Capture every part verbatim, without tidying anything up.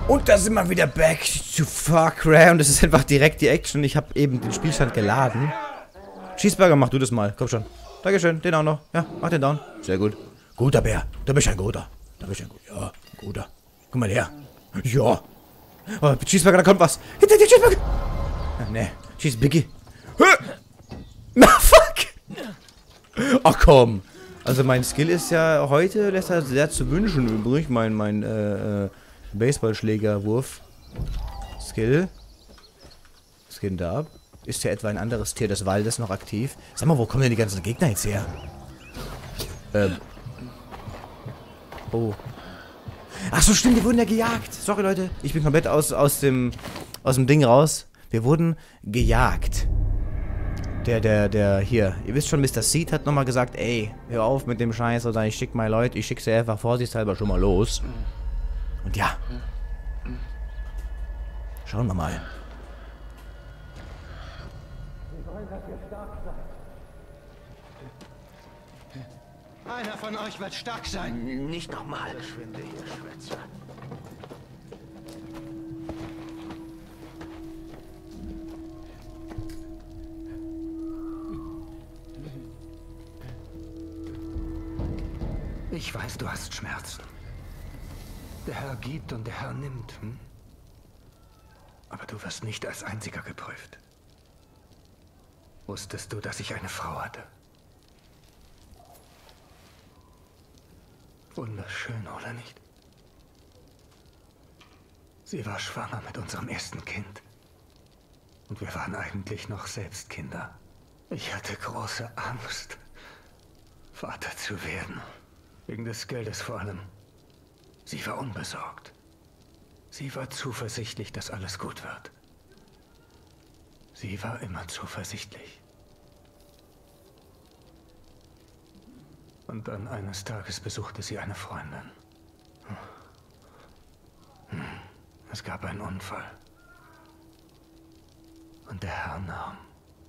Und da sind wir wieder back to Far Cry und das ist einfach direkt die Action. Ich habe eben den Spielstand geladen. Cheeseburger, mach du das mal. Komm schon. Dankeschön, den auch noch. Ja, mach den down. Sehr gut. Guter Bär. Da bist ein guter. Da bist ein guter. Ja, ein guter. Guck mal her. Ja. Oh, Cheeseburger, da kommt was. Hinter dir, Cheeseburger. Ja, nee. Cheese Biggie. Na, fuck. Ach komm. Also mein Skill ist ja heute, lässt er sehr zu wünschen übrig. Mein, mein, äh, äh, Baseballschlägerwurf. Skill. Skin da ab. Ist ja etwa ein anderes Tier des Waldes noch aktiv. Sag mal, wo kommen denn die ganzen Gegner jetzt her? Ähm. Oh. Ach so, stimmt, die wurden ja gejagt. Sorry, Leute. Ich bin komplett aus, aus dem, aus dem Ding raus. Wir wurden gejagt. Der, der, der, hier. Ihr wisst schon, Mister Seed hat nochmal gesagt, ey, hör auf mit dem Scheiß oder ich schick mal Leute, ich schick sie einfach vorsichtshalber schon mal los. Und ja. Schauen wir mal. Einer von euch wird stark sein. Nicht nochmal. Verschwinde hier, Schwätzer. Ich weiß, du hast Schmerzen. Der Herr gibt und der Herr nimmt. Hm? Aber du wirst nicht als Einziger geprüft. Wusstest du, dass ich eine Frau hatte? Wunderschön, oder nicht? Sie war schwanger mit unserem ersten Kind. Und wir waren eigentlich noch selbst Kinder. Ich hatte große Angst, Vater zu werden. Wegen des Geldes vor allem. Sie war unbesorgt. Sie war zuversichtlich, dass alles gut wird. Sie war immer zuversichtlich. Und dann eines Tages besuchte sie eine Freundin. Es gab einen Unfall. Und der Herr nahm.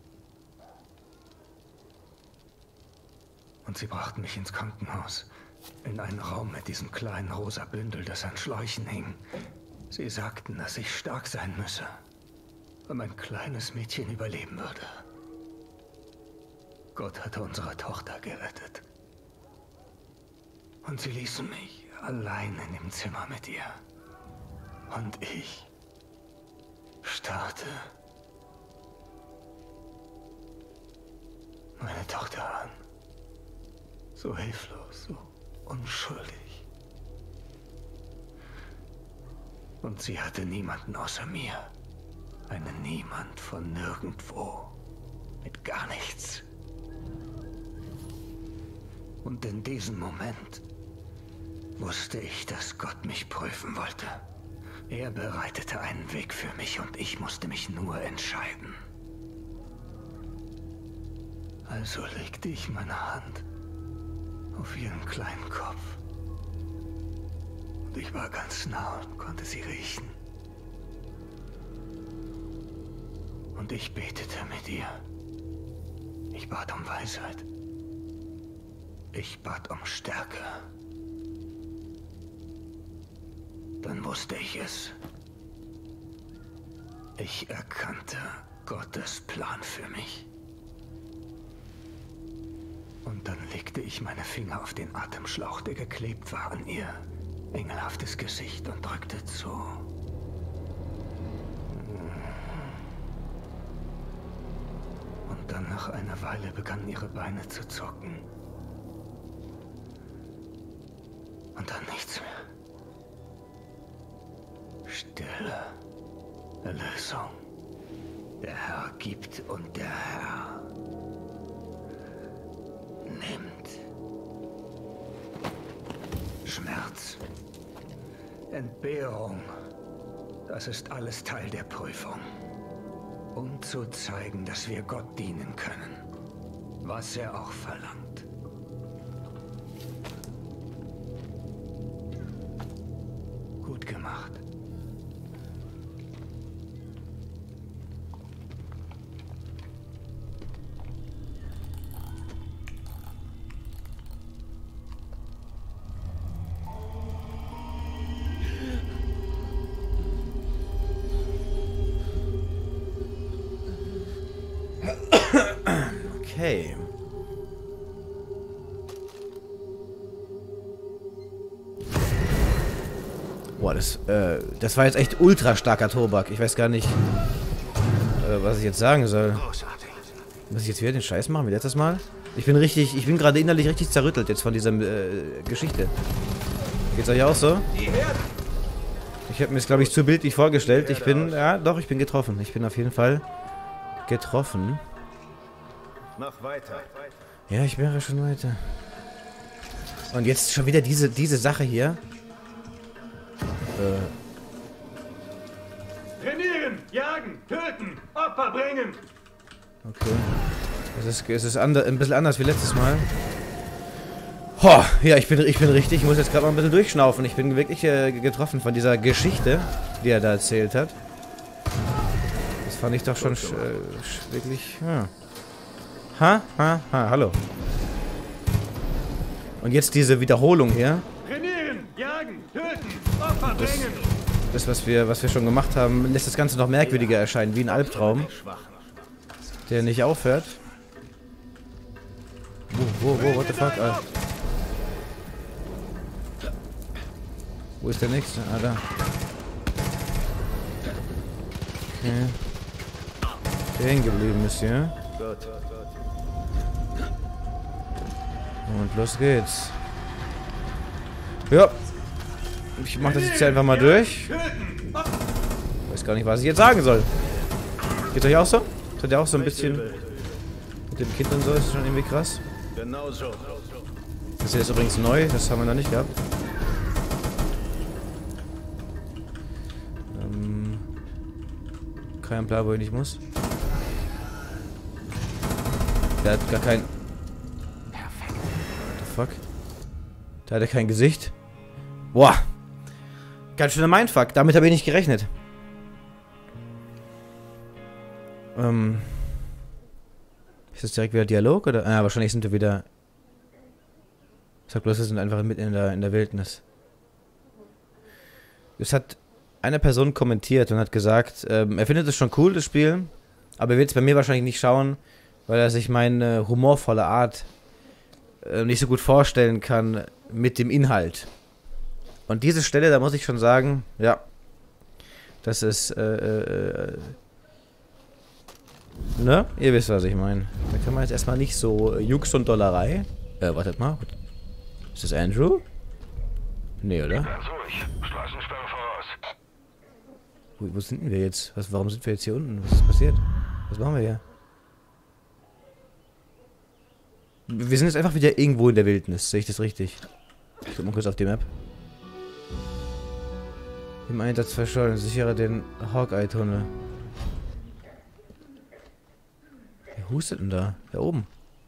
Und sie brachten mich ins Krankenhaus. In einen Raum mit diesem kleinen rosa Bündel, das an Schläuchen hing. Sie sagten, dass ich stark sein müsse, weil mein kleines Mädchen überleben würde. Gott hatte unsere Tochter gerettet. Und sie ließen mich allein in dem Zimmer mit ihr. Und ich starrte meine Tochter an. So hilflos, so unschuldig. Und sie hatte niemanden außer mir. Einen Niemand von nirgendwo. Mit gar nichts. Und in diesem Moment wusste ich, dass Gott mich prüfen wollte. Er bereitete einen Weg für mich und ich musste mich nur entscheiden. Also legte ich meine Hand auf ihren kleinen Kopf. Und ich war ganz nah und konnte sie riechen. Und ich betete mit ihr. Ich bat um Weisheit. Ich bat um Stärke. Dann wusste ich es. Ich erkannte Gottes Plan für mich. Und dann legte ich meine Finger auf den Atemschlauch, der geklebt war an ihr engelhaftes Gesicht und drückte zu. Und dann nach einer Weile begannen ihre Beine zu zucken. Und dann nichts mehr. Stille. Erlösung. Der Herr gibt und der Herr nimmt. Schmerz. Entbehrung. Das ist alles Teil der Prüfung. Um zu zeigen, dass wir Gott dienen können. Was er auch verlangt. Gut gemacht. Okay. Boah, das, äh, das war jetzt echt ultra starker Tobak. Ich weiß gar nicht, äh, was ich jetzt sagen soll. Muss ich jetzt wieder den Scheiß machen wie letztes Mal? Ich bin richtig, ich bin gerade innerlich richtig zerrüttelt jetzt von dieser äh, Geschichte. Geht's euch auch so? Ich habe mir das, glaube ich, zu bildlich vorgestellt. Ich bin, ja, doch, ich bin getroffen. Ich bin auf jeden Fall getroffen. Mach weiter. Ja, ich wäre schon weiter. Und jetzt schon wieder diese, diese Sache hier. Äh. Trainieren, jagen, töten, Opfer bringen. Okay. Es ist, es ist ander, ein bisschen anders wie letztes Mal. Ho, ja, ich bin, ich bin richtig. Ich muss jetzt gerade mal ein bisschen durchschnaufen. Ich bin wirklich äh, getroffen von dieser Geschichte, die er da erzählt hat. Das fand ich doch schon sch, äh, sch, wirklich... Ja. Ha, ha, ha, hallo. Und jetzt diese Wiederholung hier. Trainieren, jagen, töten, Opfer bringen. Das, was wir, was wir schon gemacht haben, lässt das Ganze noch merkwürdiger erscheinen, wie ein Albtraum, der nicht aufhört. Wo, wo, wo, what the fuck? Ah. Wo ist der nächste? Ah, da. Okay. Der hängen geblieben ist hier. Und los geht's. Ja. Ich mach das jetzt hier einfach mal durch. Weiß gar nicht, was ich jetzt sagen soll. Geht euch auch so? Seid ihr auch so ein bisschen mit dem Kind und so? Ist schon irgendwie krass. Genau so. Das hier ist übrigens neu, das haben wir noch nicht gehabt. Ähm, kein Plan, wo ich nicht muss. Der hat gar kein... Perfekt. What the fuck? Da hat er kein Gesicht. Boah. Ganz schöner Mindfuck. Damit habe ich nicht gerechnet. Ähm... Ist das direkt wieder Dialog, oder? Ah, wahrscheinlich sind wir wieder... Ich sag bloß, wir sind einfach mitten in der, in der Wildnis. Es hat eine Person kommentiert und hat gesagt, ähm, er findet es schon cool, das Spiel, aber er wird es bei mir wahrscheinlich nicht schauen, weil er sich meine humorvolle Art äh, nicht so gut vorstellen kann mit dem Inhalt. Und diese Stelle, da muss ich schon sagen, ja, das ist, äh, äh, ne? Ihr wisst, was ich meine. Da kann man jetzt erstmal nicht so äh, Jux und Dollerei. Äh, wartet mal. Ist das Andrew? Nee, oder? Ganz ruhig. Straßensperre voraus. Wo, wo sind denn wir jetzt? Was, warum sind wir jetzt hier unten? Was ist passiert? Was machen wir hier? Wir sind jetzt einfach wieder irgendwo in der Wildnis. Sehe ich das richtig? Ich guck mal kurz auf die Map. Im Einsatz verschollen. Sichere den Hawkeye-Tunnel. Wer hustet denn da? Da oben.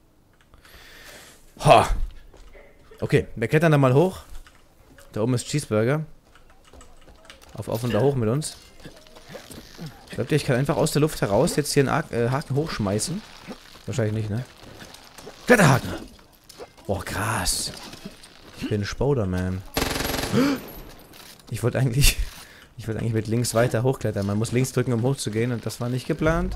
Ha! Okay, wir klettern da mal hoch. Da oben ist Cheeseburger. Auf, auf und da hoch mit uns. Glaubt ihr, ich kann einfach aus der Luft heraus jetzt hier einen Ar äh, Haken hochschmeißen? Wahrscheinlich nicht, ne? Kletterhaken! Boah, krass. Ich bin Spider-Man. Ich wollte eigentlich... Ich wollte eigentlich mit links weiter hochklettern. Man muss links drücken, um hochzugehen, und das war nicht geplant.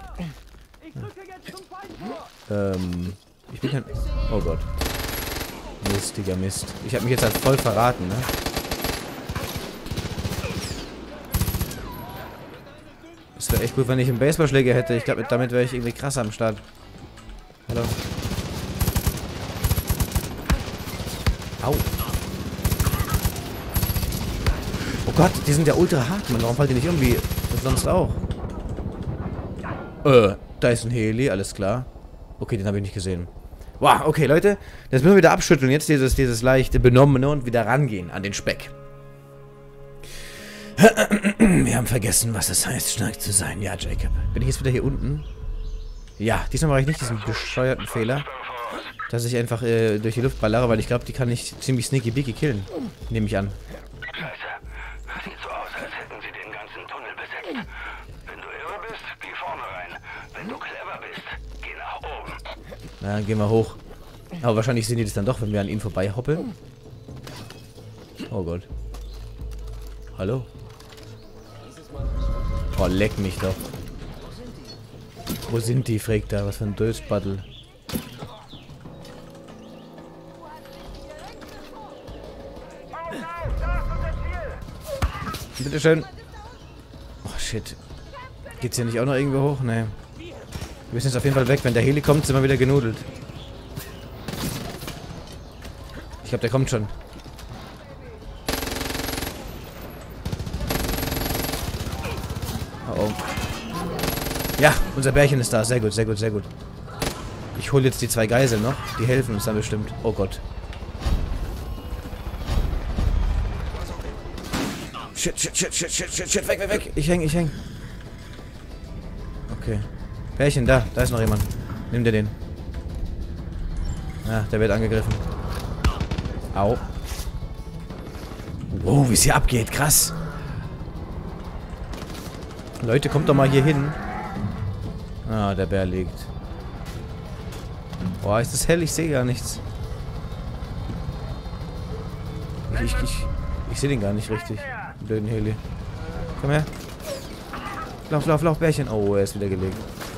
Ja. Ähm... Ich bin kein... Oh Gott. Mistiger Mist. Ich habe mich jetzt halt voll verraten, ne? Es wäre echt gut, wenn ich einen Baseballschläger hätte. Ich glaube, damit wäre ich irgendwie krass am Start. Hallo. Au. Oh Gott, die sind ja ultra hart, Mann. Warum fällt die nicht um wie sonst auch? Äh, da ist ein Heli, alles klar. Okay, den habe ich nicht gesehen. Wow, okay, Leute. Das müssen wir wieder abschütteln. Jetzt dieses, dieses leichte Benommene und wieder rangehen an den Speck. Wir haben vergessen, was es heißt, stark zu sein. Ja, Jacob. Bin ich jetzt wieder hier unten? Ja, diesmal mache ich nicht diesen bescheuerten Fehler, dass ich einfach äh, durch die Luft ballere, weil ich glaube, die kann ich ziemlich sneaky-beaky killen. Nehme ich an. Scheiße. Sieht so aus, als hätten sie den ganzen Tunnel besetzt. Wenn du irre bist, geh vorne rein. Wenn du clever bist, geh nach oben. Na, dann gehen wir hoch. Aber wahrscheinlich sehen die das dann doch, wenn wir an ihnen vorbei hoppeln. Oh Gott. Hallo? Oh, leck mich doch. Wo sind die, fragt er. Was für ein Dösbattel. Bitteschön. Oh, shit. Geht's hier nicht auch noch irgendwo hoch? Nee. Wir müssen jetzt auf jeden Fall weg. Wenn der Heli kommt, sind wir wieder genudelt. Ich glaube, der kommt schon. Oh, oh. Ja, unser Bärchen ist da. Sehr gut, sehr gut, sehr gut. Ich hole jetzt die zwei Geiseln noch. Die helfen uns dann bestimmt. Oh Gott. Shit, shit, shit, shit, shit, shit, shit. Weg, weg, weg. Ich häng, ich häng. Okay. Bärchen, da. Da ist noch jemand. Nimm dir den. Ja, der wird angegriffen. Au. Wow, wie es hier abgeht. Krass. Leute, kommt doch mal hier hin. Ah, der Bär liegt. Boah, ist das hell? Ich sehe gar nichts. Ich, ich, ich, ich sehe den gar nicht richtig. Den blöden Heli. Komm her. Lauf, lauf, lauf, Bärchen. Oh, er ist wieder gelegt.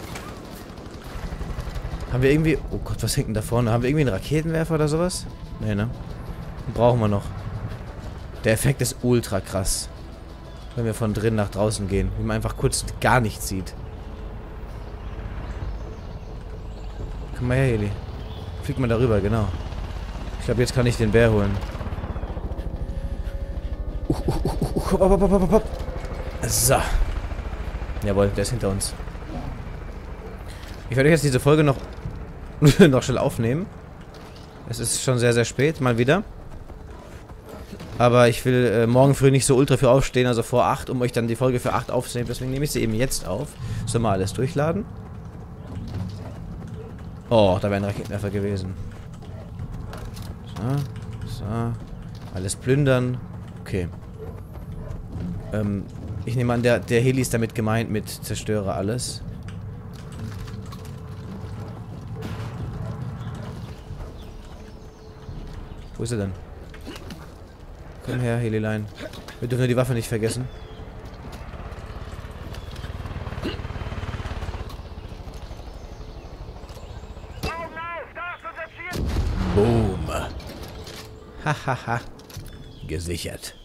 Haben wir irgendwie... Oh Gott, was hängt denn da vorne? Haben wir irgendwie einen Raketenwerfer oder sowas? Nee, ne? Den brauchen wir noch. Der Effekt ist ultra krass. Wenn wir von drinnen nach draußen gehen. Wie man einfach kurz gar nichts sieht. Komm mal her, Heli. Flieg mal darüber, genau. Ich glaube, jetzt kann ich den Bär holen. Uh, uh, uh, uh, hopp, hopp, hopp, hopp, hopp. So. Jawohl, der ist hinter uns. Ich werde euch jetzt diese Folge noch, noch schnell aufnehmen. Es ist schon sehr, sehr spät, mal wieder. Aber ich will äh, morgen früh nicht so ultra früh aufstehen, also vor acht, um euch dann die Folge für acht aufzunehmen. Deswegen nehme ich sie eben jetzt auf. Sollen wir alles durchladen? Oh, da wäre ein Raketenwerfer gewesen. So, so. Alles plündern. Okay. Ähm, ich nehme an, der, der Heli ist damit gemeint mit zerstöre alles. Wo ist er denn? Komm her, Helilein. Wir dürfen nur die Waffe nicht vergessen. Boom. Hahaha. Gesichert.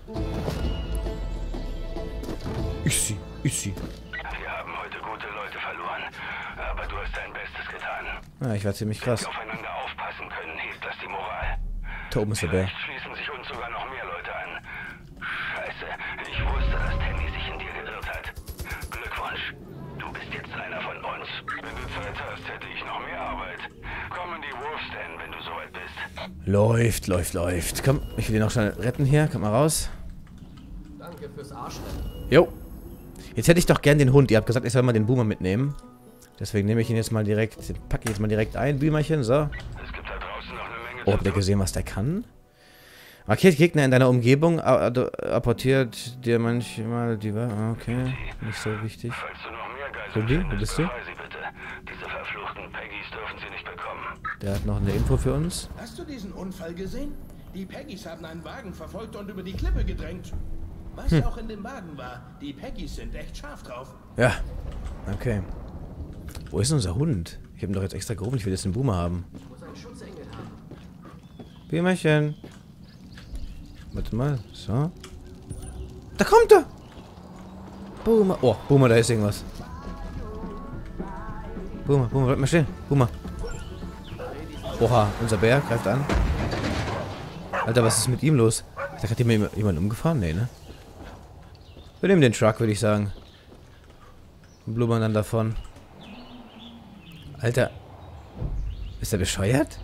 Ich sie, ich sie. Wir haben heute gute Leute verloren, aber du hast dein Bestes getan. Ah, ich war ziemlich krass. Wenn wir aufeinander aufpassen können, hebt das die Moral. Da oben ist der Bär. Vielleicht schließen sich uns sogar noch mehr Leute an. Scheiße, ich wusste, dass Tanny sich in dir geirrt hat. Glückwunsch, du bist jetzt einer von uns. Wenn du Zeit hast, hätte ich noch mehr Arbeit. Komm in die Wolfsden, wenn du soweit bist. Läuft, läuft, läuft. Komm, ich will ihn noch schnell retten hier. Komm mal raus. Danke fürs Arschrennen. Jo. Jetzt hätte ich doch gern den Hund. Ihr habt gesagt, ich soll mal den Boomer mitnehmen. Deswegen nehme ich ihn jetzt mal direkt, packe ich jetzt mal direkt ein, Boomerchen, so. Es gibt da draußen noch eine Menge Oh, habt ihr gesehen, was der kann? Markiert Gegner in deiner Umgebung, apportiert dir manchmal die Waffe. Okay, nicht so wichtig. Falls du noch mehr Geiseln Cindy, wo findest, bist du? befreie sie bitte. Diese verfluchten Peggys dürfen sie nicht bekommen. Der hat noch eine Info für uns. Hast du diesen Unfall gesehen? Die Peggys haben einen Wagen verfolgt und über die Klippe gedrängt. Was Hm. auch in dem Wagen war, die Peggys sind echt scharf drauf. Ja, okay. Wo ist denn unser Hund? Ich habe ihn doch jetzt extra gerufen, ich will jetzt einen Boomer haben. Ich muss einen Schutzengel haben. Boomerchen. Warte mal, so. Da kommt er! Boomer. Oh, Boomer, da ist irgendwas. Boomer, Boomer, bleib mal stehen. Boomer. Oha, unser Bär greift an. Alter, was ist mit ihm los? Da hat jemand, jemand umgefahren? Nee, ne? Wir nehmen den Truck, würde ich sagen. Und blubbern dann davon. Alter. Ist der bescheuert?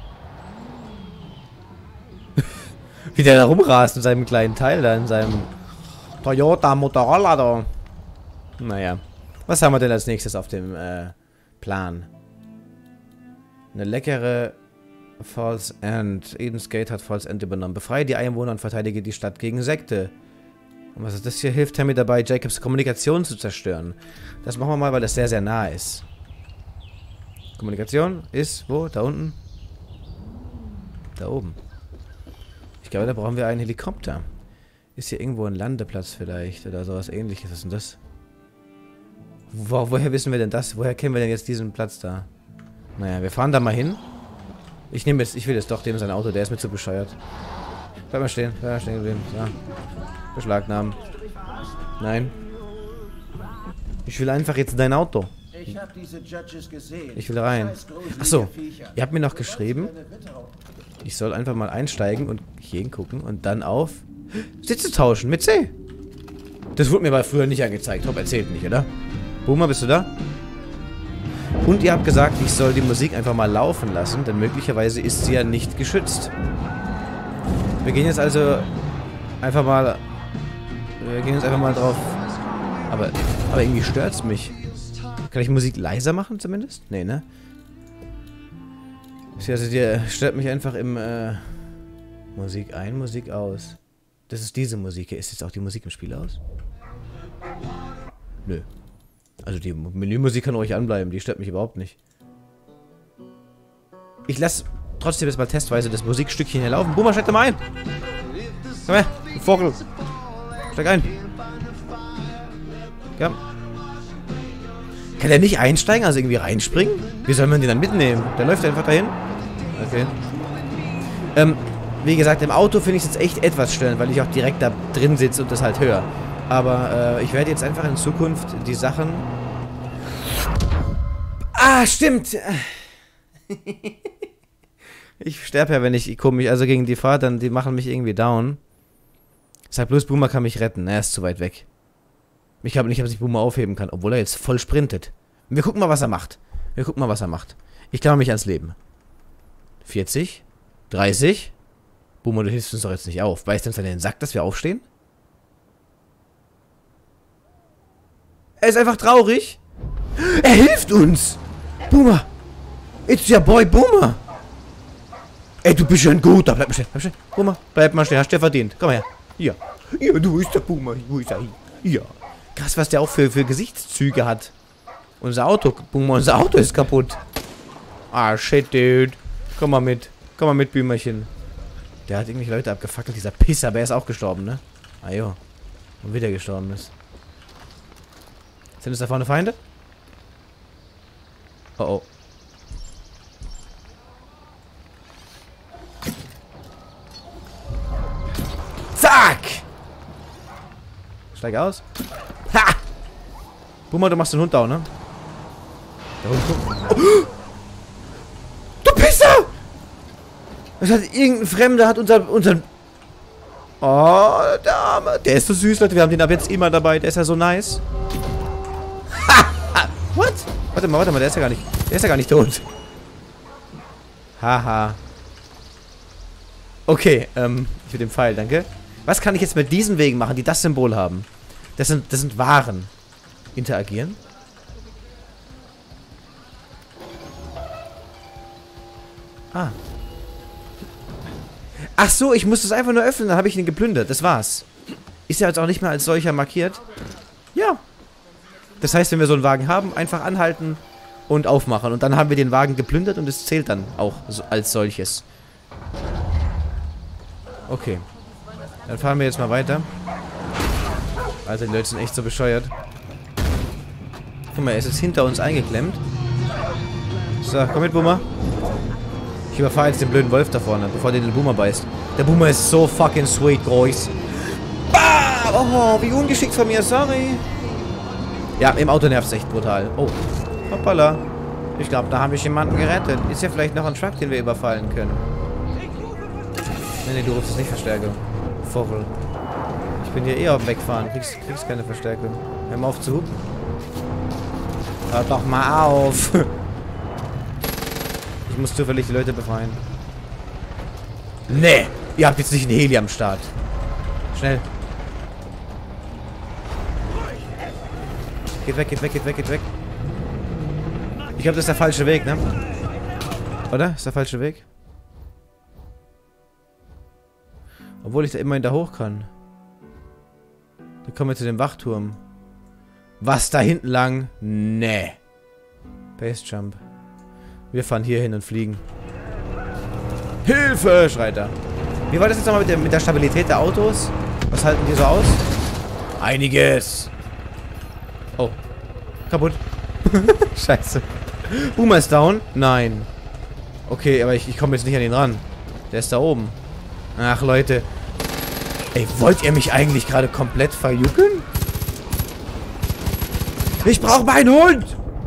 Wie der da rumrast in seinem kleinen Teil da, in seinem Toyota Motorola da. Naja. Was haben wir denn als nächstes auf dem äh, Plan? Eine leckere False End. Eden's Gate hat False End übernommen. Befreie die Einwohner und verteidige die Stadt gegen Sekte. Und was ist das hier? Hilft Tammy dabei, Jacobs Kommunikation zu zerstören. Das machen wir mal, weil das sehr, sehr nah ist. Kommunikation ist wo? Da unten? Da oben. Ich glaube, da brauchen wir einen Helikopter. Ist hier irgendwo ein Landeplatz vielleicht? Oder sowas ähnliches. Was ist denn das? Wo, woher wissen wir denn das? Woher kennen wir denn jetzt diesen Platz da? Naja, wir fahren da mal hin. Ich nehme jetzt, ich will jetzt doch dem sein Auto, der ist mir zu bescheuert. Bleib mal stehen, bleib mal stehen geblieben. So. Beschlagnahmen. Nein. Ich will einfach jetzt dein Auto. Ich hab diese Judges gesehen. Ich will rein. Achso, ihr habt mir noch geschrieben, ich soll einfach mal einsteigen und hier hingucken und dann auf Sitze tauschen mit C. Das wurde mir aber früher nicht angezeigt. Top erzählt nicht, oder? Boomer, bist du da? Und ihr habt gesagt, ich soll die Musik einfach mal laufen lassen, denn möglicherweise ist sie ja nicht geschützt. Wir gehen jetzt also einfach mal... Wir gehen jetzt einfach mal drauf... Aber, aber irgendwie stört's mich. Kann ich Musik leiser machen zumindest? Nee, ne? Also der stört mich einfach im... Äh, Musik ein, Musik aus. Das ist diese Musik. Hier ist jetzt auch die Musik im Spiel aus? Nö. Also die Menümusik kann ruhig anbleiben, die stört mich überhaupt nicht. Ich lasse trotzdem jetzt mal testweise das Musikstückchen hier laufen. Boomer, steig da mal ein! Komm her, du Vogel! Steig ein! Ja. Kann der nicht einsteigen, also irgendwie reinspringen? Wie soll man den dann mitnehmen? Der läuft einfach dahin? Okay. Ähm, wie gesagt, im Auto finde ich es jetzt echt etwas störend, weil ich auch direkt da drin sitze und das halt höre. Aber äh, ich werde jetzt einfach in Zukunft die Sachen... Ah, stimmt! Ich sterbe ja, wenn ich komisch, also gegen die fahre, dann die machen mich irgendwie down. Sag bloß, Boomer kann mich retten. Er ist zu weit weg. Ich glaube nicht, dass ich Boomer aufheben kann, obwohl er jetzt voll sprintet. Wir gucken mal, was er macht. Wir gucken mal, was er macht. Ich klammer mich ans Leben. vierzig? dreißig? Boomer, du hilfst uns doch jetzt nicht auf. Beißt uns an den Sack, dass wir aufstehen? Er ist einfach traurig. Er hilft uns. Boomer. It's your boy Boomer. Ey, du bist ja ein guter. Bleib mal stehen. Bleib stehen. Boomer, bleib mal stehen. Hast du dir verdient. Komm her. Ja. Ja, du bist der Boomer. Wo ist er? Ja. Krass, was der auch für, für Gesichtszüge hat. Unser Auto. Boomer, unser Auto ist kaputt. Ah, shit, dude. Komm mal mit. Komm mal mit, Boomerchen. Der hat irgendwelche Leute abgefackelt. Dieser Pisser. Aber er ist auch gestorben, ne? Ah, jo. Und wieder gestorben ist. Sind es da vorne Feinde? Oh oh. Zack! Steig aus. Ha! Boomer, du machst den Hund down, ne? Der Hund guckt. Oh! Du Pisser! Das hat irgendein Fremder hat unser, unseren... Oh, der Arme. Der ist so süß, Leute. Wir haben den ab jetzt immer dabei. Der ist ja so nice. What? Warte mal, warte mal, der ist ja gar nicht. Der ist ja gar nicht tot. Haha. Okay, ähm, ich will den Pfeil, danke. Was kann ich jetzt mit diesen Wegen machen, die das Symbol haben? Das sind, das sind Waren. Interagieren. Ah. Ach so, ich muss das einfach nur öffnen, dann habe ich ihn geplündert. Das war's. Ist ja jetzt auch nicht mehr als solcher markiert. Ja. Das heißt, wenn wir so einen Wagen haben, einfach anhalten und aufmachen. Und dann haben wir den Wagen geplündert und es zählt dann auch so als solches. Okay. Dann fahren wir jetzt mal weiter. Alter, die Leute sind echt so bescheuert. Guck mal, er ist jetzt hinter uns eingeklemmt. So, komm mit, Boomer. Ich überfahre jetzt den blöden Wolf da vorne, bevor der den Boomer beißt. Der Boomer ist so fucking sweet, Boys. Ah, oh, wie ungeschickt von mir, sorry. Ja, im Auto nervt es echt brutal. Oh, hoppala. Ich glaube, da habe ich jemanden gerettet. Ist ja vielleicht noch ein Truck, den wir überfallen können. Nee, nee, du rufst es nicht Verstärkung. Vogel. Ich bin hier eh auf dem Wegfahren. Kriegst, kriegst keine Verstärkung. Hör mal auf zu hupen. Hör doch mal auf. Ich muss zufällig die Leute befreien. Nee, ihr habt jetzt nicht einen Heli am Start. Schnell. Geht weg, geht weg, geht weg, geht weg. Ich glaube, das ist der falsche Weg, ne? Oder? Ist der falsche Weg? Obwohl ich da immerhin da hoch kann. Dann kommen wir zu dem Wachturm. Was da hinten lang? Nee. Basejump. Wir fahren hier hin und fliegen. Hilfe, schreit er. Wie war das jetzt nochmal mit der, mit der Stabilität der Autos? Was halten die so aus? Einiges. Oh. Kaputt. Scheiße. Boomer ist down? Nein. Okay, aber ich, ich komme jetzt nicht an ihn ran. Der ist da oben. Ach, Leute. Ey, wollt ihr mich eigentlich gerade komplett verjuckeln? Ich brauche meinen Hund!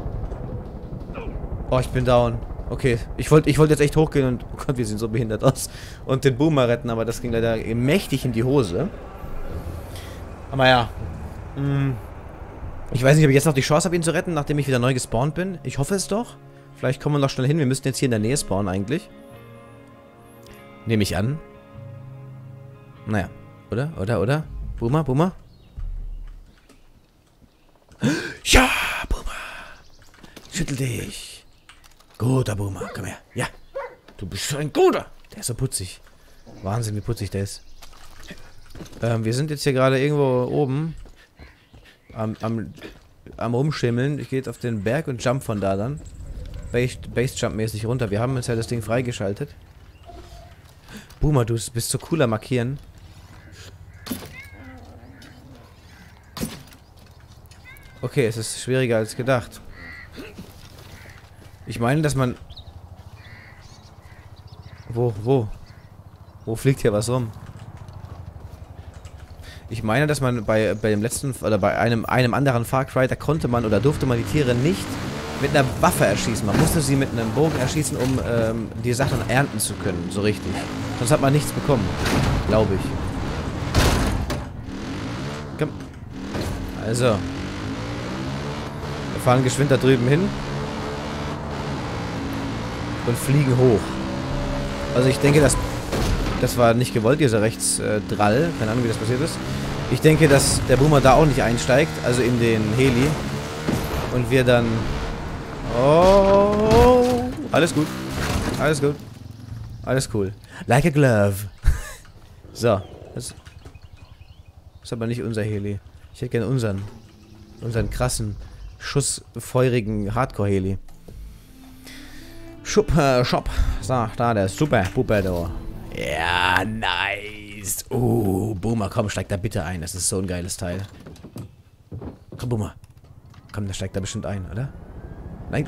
Oh, ich bin down. Okay, ich wollte ich wollt jetzt echt hochgehen und... Oh Gott, wir sehen so behindert aus. Und den Boomer retten, aber das ging leider mächtig in die Hose. Aber ja. Mh, ich weiß nicht, ob ich jetzt noch die Chance habe, ihn zu retten, nachdem ich wieder neu gespawnt bin. Ich hoffe es doch. Vielleicht kommen wir noch schnell hin. Wir müssten jetzt hier in der Nähe spawnen eigentlich. Nehme ich an. Naja. Oder? Oder? Oder? Boomer? Boomer? Ja, Boomer. Schüttel dich. Guter Boomer. Komm her. Ja. Du bist so ein guter. Der ist so putzig. Wahnsinn, wie putzig der ist. Ähm, wir sind jetzt hier gerade irgendwo oben. Am, am, am Rumschimmeln. Ich gehe jetzt auf den Berg und jump von da dann. Base-Jump-mäßig runter. Wir haben jetzt ja das Ding freigeschaltet. Boomer, du bist so cooler Markieren. Okay, es ist schwieriger als gedacht. Ich meine, dass man... Wo, wo? Wo fliegt hier was rum? Ich meine, dass man bei, bei dem letzten... Oder bei einem, einem anderen Far Cry, da konnte man oder durfte man die Tiere nicht mit einer Waffe erschießen. Man musste sie mit einem Bogen erschießen, um ähm, die Sachen ernten zu können. So richtig. Sonst hat man nichts bekommen. Glaube ich. Komm. Also. Wir fahren geschwind da drüben hin. Und fliegen hoch. Also ich denke, dass... Das war nicht gewollt, dieser Rechtsdrall. Keine Ahnung, wie das passiert ist. Ich denke, dass der Boomer da auch nicht einsteigt. Also in den Heli. Und wir dann... Oh... Alles gut. Alles gut. Alles cool. Like a glove. So. Das ist aber nicht unser Heli. Ich hätte gerne unseren. Unseren krassen, schussfeurigen Hardcore-Heli. Schupp, äh, Shop. So, da, der super Puppe da. Ja, nice. Oh, Boomer, komm, steig da bitte ein. Das ist so ein geiles Teil. Komm, Boomer. Komm, der steigt da bestimmt ein, oder? Nein.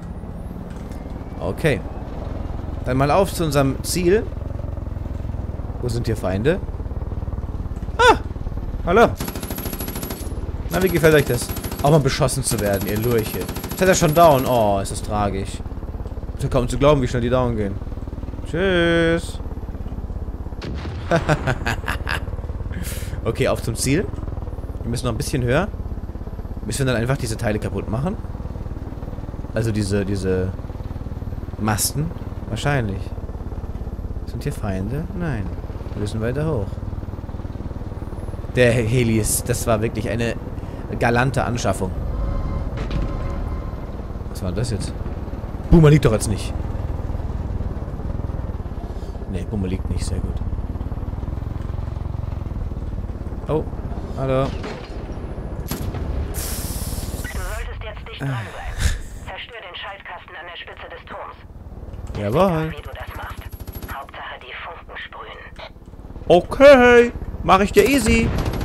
Okay. Dann mal auf zu unserem Ziel. Wo sind hier Feinde? Ah! Hallo. Na, wie gefällt euch das? Auch mal beschossen zu werden, ihr Lurche. Jetzt hat er schon down. Oh, ist das tragisch. Ich bin kaum zu glauben, wie schnell die down gehen. Tschüss. Okay, auf zum Ziel. Wir müssen noch ein bisschen höher. Müssen wir dann einfach diese Teile kaputt machen? Also diese, diese Masten? Wahrscheinlich. Sind hier Feinde? Nein. Wir müssen weiter hoch. Der Heli ist, das war wirklich eine galante Anschaffung. Was war das jetzt? Boomer liegt doch jetzt nicht. Ne, Boomer liegt nicht. Sehr gut. Oh, hallo. Du solltest jetzt dicht dran sein. Zerstör den Schaltkasten an der Spitze des Turms. Jawohl. Wie du das machst. Hauptsache die Funken sprühen. Okay, mach ich dir easy.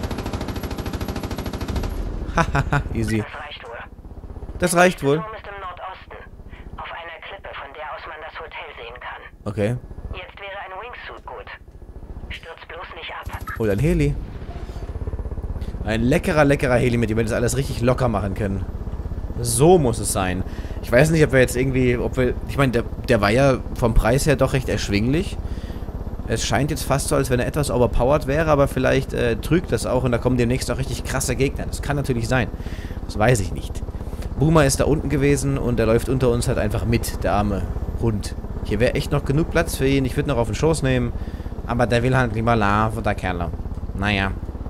Hahaha, easy. Das reicht wohl. Das reicht wohl. Der Turm ist im Nordosten. Auf einer Klippe, von der aus man das Hotel sehen kann. Okay. Jetzt wäre ein Wingsuit gut. Stürz bloß nicht ab. Oder ein Heli. Ein leckerer, leckerer Heli, mit dem wir das alles richtig locker machen können. So muss es sein. Ich weiß nicht, ob wir jetzt irgendwie, ob wir, ich meine, der, der war ja vom Preis her doch recht erschwinglich. Es scheint jetzt fast so, als wenn er etwas overpowered wäre, aber vielleicht äh, trügt das auch und da kommen demnächst auch richtig krasse Gegner. Das kann natürlich sein. Das weiß ich nicht. Boomer ist da unten gewesen und der läuft unter uns halt einfach mit, der arme Hund. Hier wäre echt noch genug Platz für ihn. Ich würde noch auf den Schoß nehmen, aber der will halt lieber laufen, der Kerl. Naja.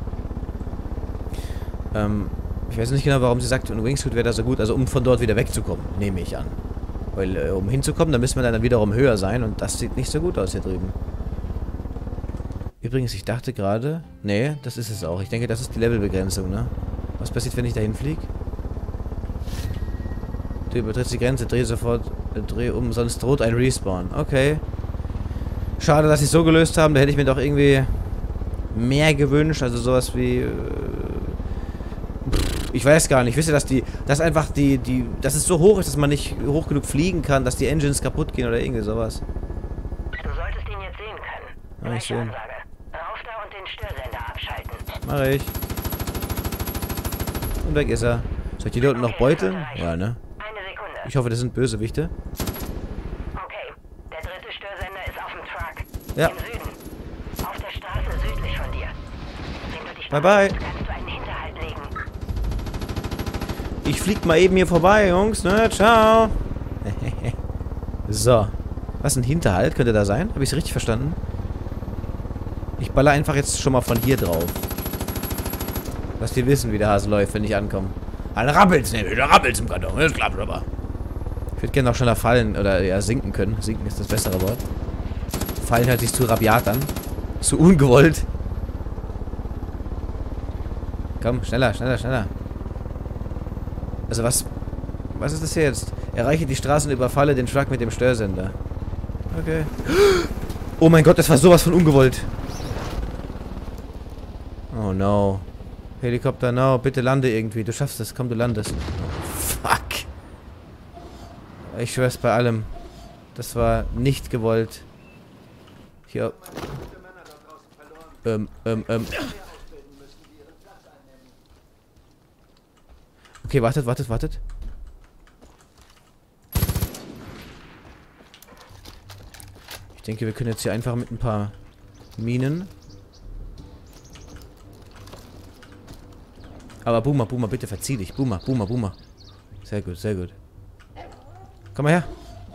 Ähm, ich weiß nicht genau, warum sie sagt, ein Wingsuit wäre da so gut, also um von dort wieder wegzukommen, nehme ich an. Weil, äh, um hinzukommen, da müssen wir dann wiederum höher sein und das sieht nicht so gut aus hier drüben. Übrigens, ich dachte gerade... Nee, das ist es auch. Ich denke, das ist die Levelbegrenzung, ne? Was passiert, wenn ich dahin fliege? Du übertrittst die Grenze, dreh sofort... Äh, dreh um, sonst droht ein Respawn. Okay. Schade, dass sie es so gelöst haben. Da hätte ich mir doch irgendwie... mehr gewünscht. Also sowas wie... Äh, pff, ich weiß gar nicht. Wisst ihr, dass die... Dass einfach die... die dass es so hoch ist, dass man nicht hoch genug fliegen kann, dass die Engines kaputt gehen oder irgendwie sowas. Du solltest ihn jetzt sehen können. Ja, ich Gleiche sehe. Ansage. Rauf da und den Störsender abschalten. Mach ich. Und weg ist er. Soll ich die da unten noch beuteln? Ja, ne? Eine Sekunde. Ich hoffe, das sind Bösewichte. Okay, der dritte Störsender ist auf dem Truck. Ja. Im Süden. Auf der Straße südlich von dir. Wenn du dich Bye, bye. beeilst, kannst du einen Hinterhalt legen. Ich flieg mal eben hier vorbei, Jungs, ne? Ciao. So. Was, ein Hinterhalt könnte da sein? Habe ich es richtig verstanden? Ich baller einfach jetzt schon mal von hier drauf. Dass die wissen, wie der Hase läuft, wenn ich ankomme. Ein Rappels, ne? Wieder Rappels im Karton. Das klappt aber. Ich würde gerne noch schneller fallen oder ja, sinken können. Sinken ist das bessere Wort. Fallen hört sich zu rabiat an. Zu ungewollt. Komm, schneller, schneller, schneller. Also was... Was ist das hier jetzt? Erreiche die Straßen und überfalle den Truck mit dem Störsender. Okay. Oh mein Gott, das war sowas von ungewollt. Oh no. Helikopter, no. Bitte lande irgendwie. Du schaffst es. Komm, du landest. Oh, fuck. Ich schwör's bei allem. Das war nicht gewollt. Hier. Ähm, ähm, ähm. Okay, wartet, wartet, wartet. Ich denke, wir können jetzt hier einfach mit ein paar Minen. Aber Boomer, Boomer, bitte verzieh dich. Boomer, Boomer, Boomer. Sehr gut, sehr gut. Komm mal her.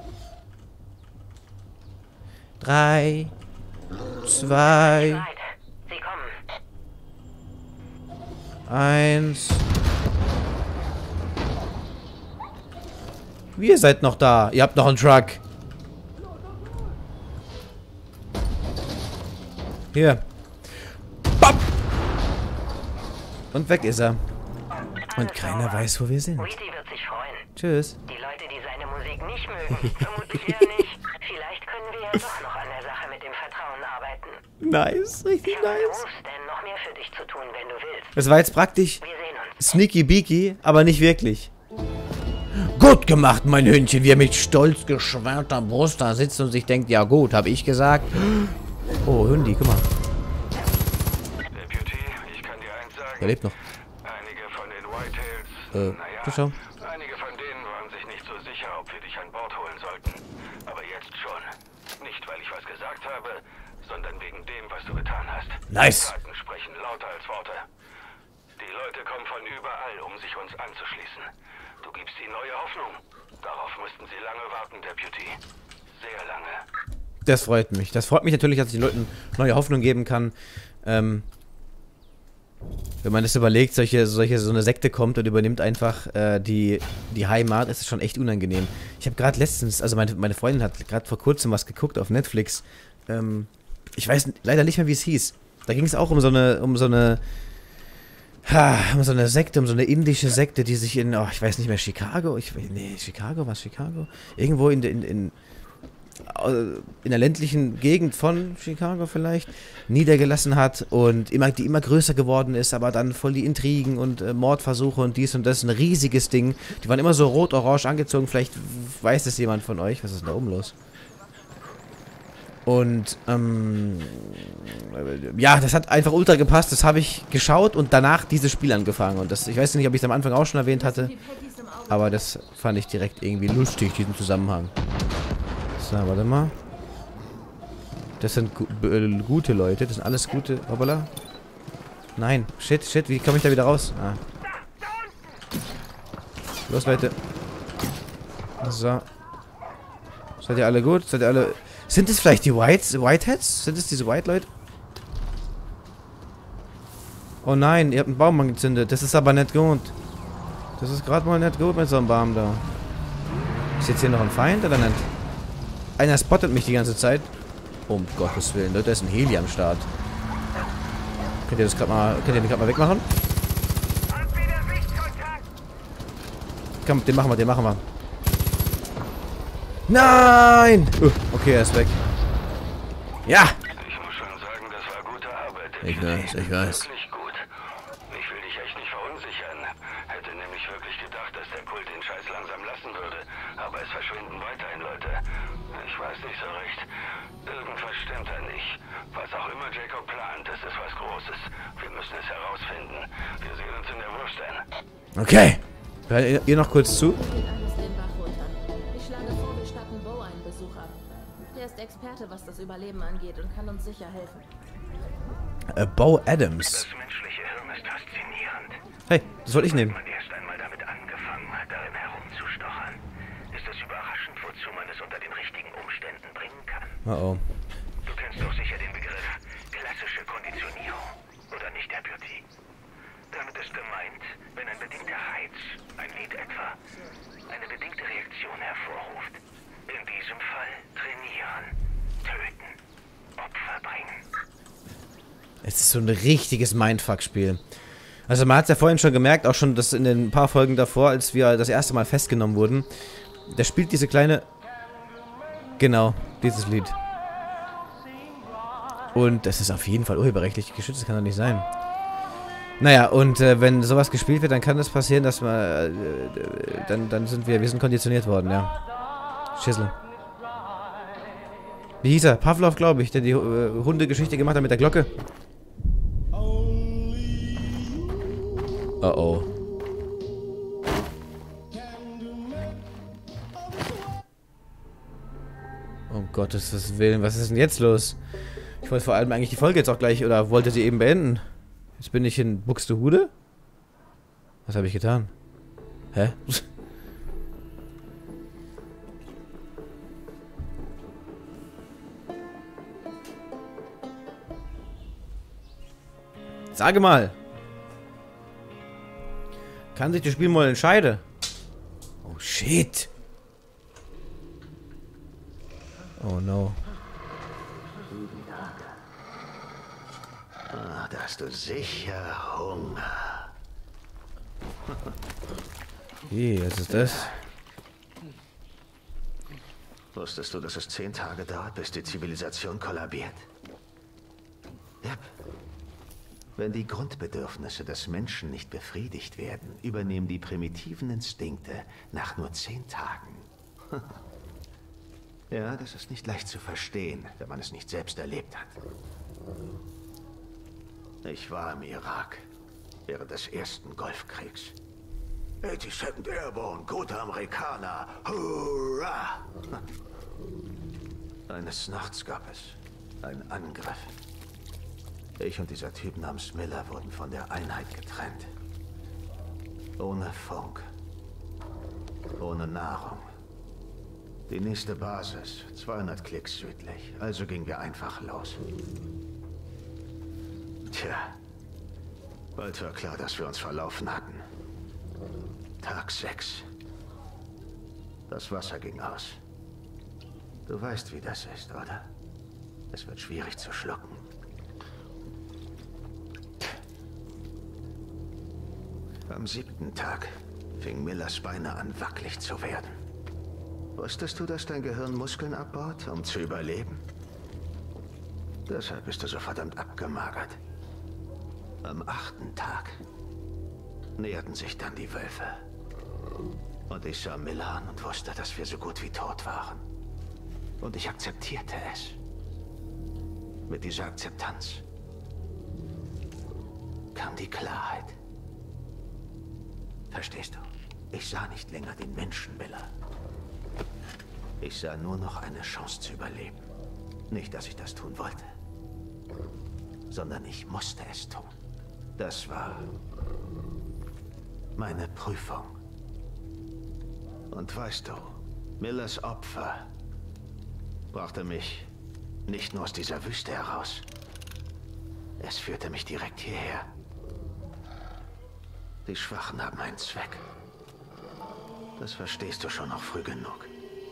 Drei. Zwei. Sie kommen. Eins. Wie, ihr seid noch da? Ihr habt noch einen Truck. Hier. Bap! Und weg ist er. Und keiner weiß, wo wir sind. Wheaty wird sich freuen. Tschüss. Die Leute, die seine Musik nicht mögen, vermutlich eher nicht. Vielleicht können wir ja doch noch an der Sache mit dem Vertrauen arbeiten. Nice, richtig Ich habe nice. Berufs, denn noch mehr für dich zu tun, wenn du willst. Das war jetzt praktisch Wir sehen uns. sneaky beaky, aber nicht wirklich. Gut gemacht, mein Hündchen, wie er mit stolz geschwellter Brust da sitzt und sich denkt, ja gut, habe ich gesagt. Oh, Hundi, guck mal. Deputy, ich kann dir eins sagen. Er lebt noch. Einige von den Whitetails, Äh, naja, du schau. einige von denen waren sich nicht so sicher, ob wir dich an Bord holen sollten. Aber jetzt schon. Nicht, weil ich was gesagt habe, sondern wegen dem, was du getan hast. Nice. Taten sprechen lauter als Worte. Die Leute kommen von überall, um sich uns anzuschließen. Du gibst ihnen neue Hoffnung. Darauf mussten sie lange warten, Deputy. Sehr lange. Das freut mich. Das freut mich natürlich, dass ich den Leuten neue Hoffnung geben kann. Ähm, wenn man das überlegt, solche, solche, so eine Sekte kommt und übernimmt einfach äh, die, die Heimat, ist es schon echt unangenehm. Ich habe gerade letztens, also meine, meine Freundin hat gerade vor kurzem was geguckt auf Netflix. Ähm, ich weiß leider nicht mehr, wie es hieß. Da ging es auch um so eine, um so eine, ha, um so eine Sekte, um so eine indische Sekte, die sich in, oh, ich weiß nicht mehr, Chicago, ich, nee, Chicago, was Chicago? Irgendwo in, in, in in der ländlichen Gegend von Chicago vielleicht niedergelassen hat und immer die immer größer geworden ist, aber dann voll die Intrigen und äh, Mordversuche und dies und das, ein riesiges Ding. Die waren immer so rot-orange angezogen, vielleicht weiß es jemand von euch. Was ist denn da oben los? Und ähm, ja, das hat einfach ultra gepasst, das habe ich geschaut und danach dieses Spiel angefangen und das, ich weiß nicht, ob ich es am Anfang auch schon erwähnt hatte, aber das fand ich direkt irgendwie lustig, diesen Zusammenhang. So, warte mal. Das sind gu äh, gute Leute. Das sind alles gute... Hoppala. Nein. Shit, shit. Wie komme ich da wieder raus? Ah. Los, Leute. So. Seid ihr alle gut? Seid ihr alle... Sind es vielleicht die Whites? Whiteheads? Sind es diese White-Leute? Oh nein, ihr habt einen Baum angezündet. Das ist aber nicht gut. Das ist gerade mal nicht gut mit so einem Baum da. Ist jetzt hier noch ein Feind oder nicht? Einer spottet mich die ganze Zeit. Um Gottes Willen, Leute, da ist ein Heli am Start. Könnt ihr das gerade mal, könnt ihr den gerade mal wegmachen? Komm, den machen wir, den machen wir. Nein! Uh, okay, er ist weg. Ja! Ich muss schon sagen, das war gute Arbeit. Ich weiß, ich weiß. Wirklich gut. Ich will dich echt nicht verunsichern. Hätte nämlich wirklich gedacht, dass der Kult den Scheiß langsam lassen würde. Aber es verschwinden weiterhin Leute. Ich weiß nicht so recht. Irgendwas stimmt da nicht. Was auch immer Jacob plant, das ist was Großes. Wir müssen es herausfinden. Wir sehen uns in der Wurst an. Okay. Hört ihr noch kurz zu? Geht alles den Bach runter. Ich schlage vor, wir statten Bo einen Besuch ab. Der ist Experte, was das Überleben angeht und kann uns sicher helfen. Äh, Bo Adams. Das menschliche Hirn ist faszinierend. Hey, das wollte ich nehmen. Wenn man erst einmal damit angefangen hat, darin herumzustochern, ist es überraschend, wozu man es unter den richtigen Umständen bringen kann. Oh oh. Du kennst doch sicher den Begriff klassische Konditionierung, oder nicht, Herr Beauty? Damit ist gemeint, wenn ein bedingter Reiz, ein Lied etwa, eine bedingte Reaktion hervorruft. In diesem Fall trainieren, töten, Opfer bringen. Es ist so ein richtiges Mindfuck-Spiel. Also man hat es ja vorhin schon gemerkt, auch schon das in den paar Folgen davor, als wir das erste Mal festgenommen wurden. Der spielt diese kleine... Genau, dieses Lied. Und das ist auf jeden Fall urheberrechtlich geschützt, das kann doch nicht sein. Naja, und äh, wenn sowas gespielt wird, dann kann das passieren, dass man... Äh, dann, dann sind wir... Wir sind konditioniert worden, ja. Schissel. Wie hieß er? Pavlov, glaube ich, der die äh, Hundegeschichte gemacht hat mit der Glocke. Oh oh. Um Gottes Willen, was ist denn jetzt los? Ich wollte vor allem eigentlich die Folge jetzt auch gleich, oder wollte sie eben beenden. Jetzt bin ich in Buxtehude? Was habe ich getan? Hä? Sage mal. Kann sich das Spiel mal entscheiden? Oh shit. Oh no. Ah, da hast du sicher Hunger. Hey, was ist das? Wusstest du, dass es zehn Tage dauert, bis die Zivilisation kollabiert? Yep. Wenn die Grundbedürfnisse des Menschen nicht befriedigt werden, übernehmen die primitiven Instinkte nach nur zehn Tagen. Ja, das ist nicht leicht zu verstehen, wenn man es nicht selbst erlebt hat. Ich war im Irak während des ersten Golfkriegs. eighty-second Airborne, gute Amerikaner, hurra! Eines Nachts gab es einen Angriff. Ich und dieser Typ namens Miller wurden von der Einheit getrennt. Ohne Funk. Ohne Nahrung. Die nächste Basis, zweihundert Klicks südlich. Also gingen wir einfach los. Tja. Bald war klar, dass wir uns verlaufen hatten. Tag sechs. Das Wasser ging aus. Du weißt, wie das ist, oder? Es wird schwierig zu schlucken. Am siebten Tag fing Millers Beine an, wackelig zu werden. Wusstest du, dass dein Gehirn Muskeln abbaut, um zu überleben? Deshalb bist du so verdammt abgemagert. Am achten Tag näherten sich dann die Wölfe. Und ich sah Miller an und wusste, dass wir so gut wie tot waren. Und ich akzeptierte es. Mit dieser Akzeptanz kam die Klarheit. Verstehst du? Ich sah nicht länger den Menschen, Miller. Ich sah nur noch eine Chance zu überleben. Nicht, dass ich das tun wollte, sondern ich musste es tun. Das war meine Prüfung. Und weißt du, Millers Opfer brachte mich nicht nur aus dieser Wüste heraus. Es führte mich direkt hierher. Die Schwachen haben einen Zweck. Das verstehst du schon noch früh genug.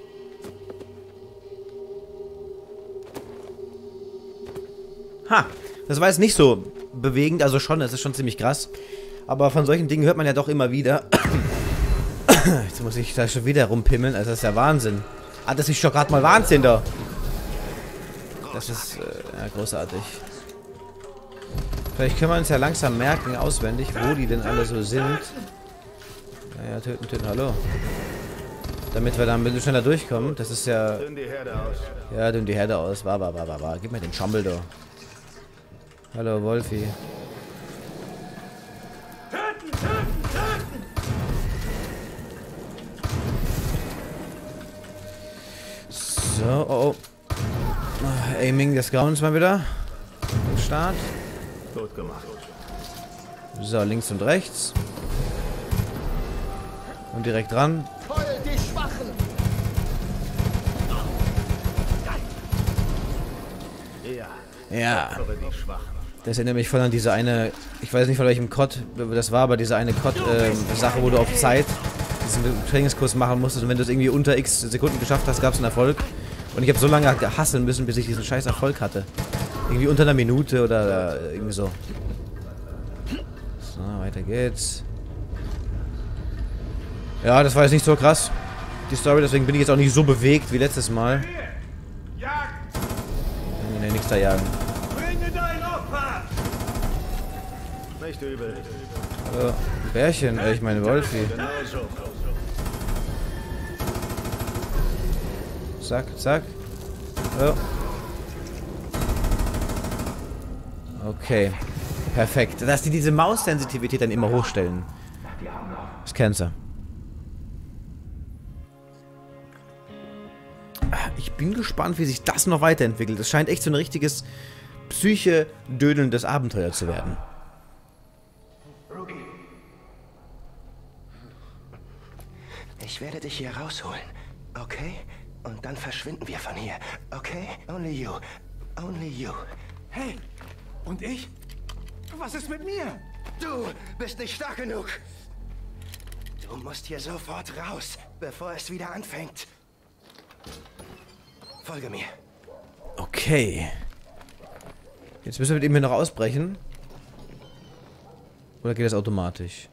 Ha, das war jetzt nicht so bewegend, also schon, das ist schon ziemlich krass. Aber von solchen Dingen hört man ja doch immer wieder. Jetzt muss ich da schon wieder rumpimmeln, also das ist ja Wahnsinn. Ah, das ist doch gerade mal Wahnsinn da. Das ist äh, ja, großartig. Vielleicht können wir uns ja langsam merken, auswendig, wo die denn alle so sind. Naja, töten, töten, hallo. Damit wir da ein bisschen schneller durchkommen. Das ist ja... Dünn die Herde aus. Ja, dünn die Herde aus. War, war, war, war, war. Gib mir den Schammel da. Hallo, Wolfi. Töten, töten, töten! So, oh, oh. Aiming des Grauens mal wieder. Start. Gut gemacht. So, links und rechts. Und direkt dran. Voll die Schwachen! Ja. Ja. Aber die Schwachen. Das erinnert mich voll an diese eine, ich weiß nicht von welchem C O D das war, aber diese eine C O D-Sache, wo du auf Zeit diesen Trainingskurs machen musstest und wenn du es irgendwie unter x Sekunden geschafft hast, gab es einen Erfolg. Und ich habe so lange gehasseln müssen, bis ich diesen scheiß Erfolg hatte. Irgendwie unter einer Minute oder irgendwie so. So, weiter geht's. Ja, das war jetzt nicht so krass, die Story, deswegen bin ich jetzt auch nicht so bewegt wie letztes Mal. Nee, nix da jagen. Nicht übel. Hallo, ein Bärchen, äh, ich meine Wolfi. Genau so. Zack, zack. So. Okay. Perfekt. Dass die diese Maussensitivität dann immer hochstellen. Das kennst du. Ich bin gespannt, wie sich das noch weiterentwickelt. Das scheint echt so ein richtiges psyche-dödelndes Abenteuer zu werden. Ich werde dich hier rausholen, okay? Und dann verschwinden wir von hier, okay? Only you. Only you. Hey, und ich? Was ist mit mir? Du bist nicht stark genug. Du musst hier sofort raus, bevor es wieder anfängt. Folge mir. Okay. Jetzt müssen wir mit ihm hier noch ausbrechen. Oder geht das automatisch?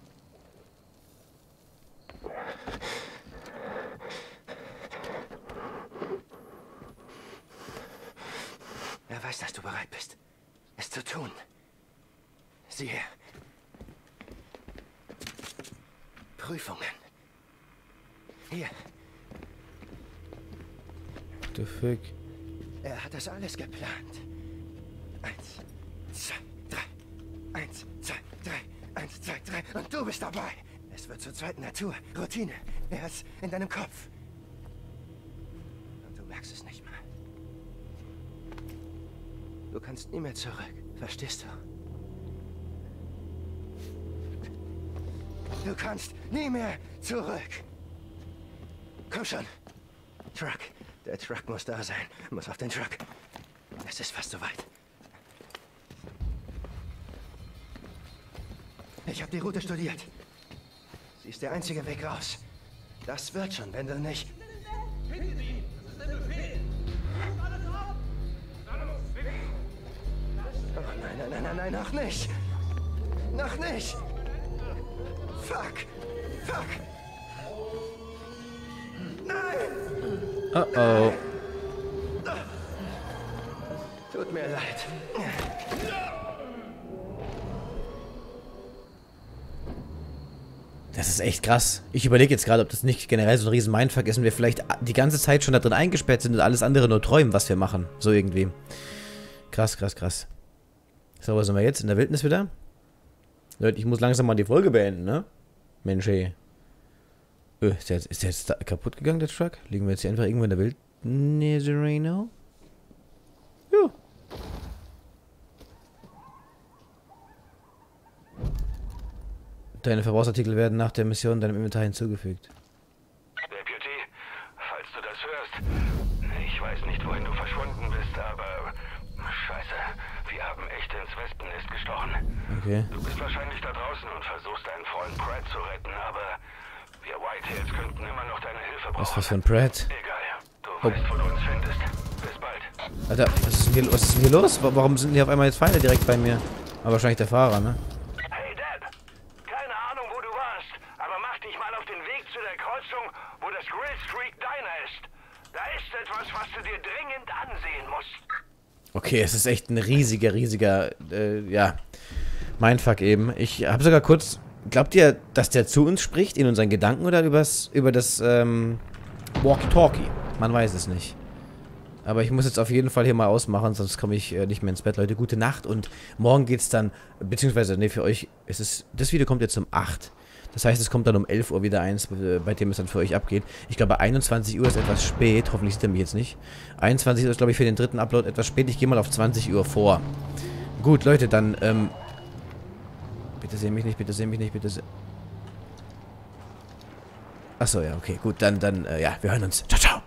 Er weiß, dass du bereit bist, es zu tun. Sieh her. Prüfungen. Hier. The fuck? Er hat das alles geplant. Eins, zwei, drei. Eins, zwei, drei. Eins, zwei, drei. Und du bist dabei. Es wird zur zweiten Natur. Routine. Er ist in deinem Kopf. Und du merkst es nicht mal. Du kannst nie mehr zurück. Verstehst du? Du kannst nie mehr zurück. Komm schon. Truck. Der Truck muss da sein. Muss auf den Truck. Es ist fast soweit. Ich habe die Route studiert. Sie ist der einzige Weg raus. Das wird schon, wenn du nicht... Oh, nein, nein, nein, nein, nein, noch nicht. Noch nicht. Fuck. Fuck. Nein. Oh oh. Tut mir leid. Das ist echt krass. Ich überlege jetzt gerade, ob das nicht generell so ein riesen Mindfuck ist und wir vielleicht die ganze Zeit schon da drin eingesperrt sind und alles andere nur träumen, was wir machen. So irgendwie. Krass, krass, krass. So, wo sind wir jetzt? In der Wildnis wieder? Leute, ich muss langsam mal die Folge beenden, ne? Mensch, ey. Öh, ist der jetzt, ist der jetzt da kaputt gegangen, der Truck? Liegen wir jetzt hier einfach irgendwo in der Wildnis, Reno? Ja. Deine Verbrauchsartikel werden nach der Mission deinem Inventar hinzugefügt. Deputy, falls du das hörst, ich weiß nicht, wohin du verschwunden bist, aber scheiße, wir haben echt ins Wespennest gestochen. Okay. Du bist wahrscheinlich da draußen und versuchst deinen Freund Pratt zu retten, aber wir Whitehairs könnten immer noch deine Hilfe brauchen. Was, was für ein Pratt? Egal, du Oh. weißt, wo du uns findest. Bis bald. Alter, was ist denn hier, was ist denn hier los? Warum sind hier auf einmal jetzt Feinde direkt bei mir? Aber wahrscheinlich der Fahrer, ne? Hey Dad, keine Ahnung, wo du warst, aber mach dich mal auf den Weg zu der Kreuzung, wo das Grill Street Diner ist. Da ist etwas, was du dir dringend ansehen musst. Okay, es ist echt ein riesiger, riesiger, äh, ja, Mindfuck eben. Ich habe sogar kurz, glaubt ihr, dass der zu uns spricht, in unseren Gedanken oder übers, über das, ähm, Walkie-Talkie? Man weiß es nicht. Aber ich muss jetzt auf jeden Fall hier mal ausmachen, sonst komme ich äh, nicht mehr ins Bett. Leute, gute Nacht und morgen geht's dann, beziehungsweise, ne, für euch, es ist, das Video kommt jetzt um acht. Das heißt, es kommt dann um elf Uhr wieder eins, bei dem es dann für euch abgeht. Ich glaube, einundzwanzig Uhr ist etwas spät. Hoffentlich sieht er mich jetzt nicht. einundzwanzig Uhr ist, glaube ich, für den dritten Upload etwas spät. Ich gehe mal auf zwanzig Uhr vor. Gut, Leute, dann, ähm... bitte sehen mich nicht, bitte sehen mich nicht, bitte sehen... Achso, ja, okay, gut, dann, dann, äh, ja, wir hören uns. Ciao, ciao!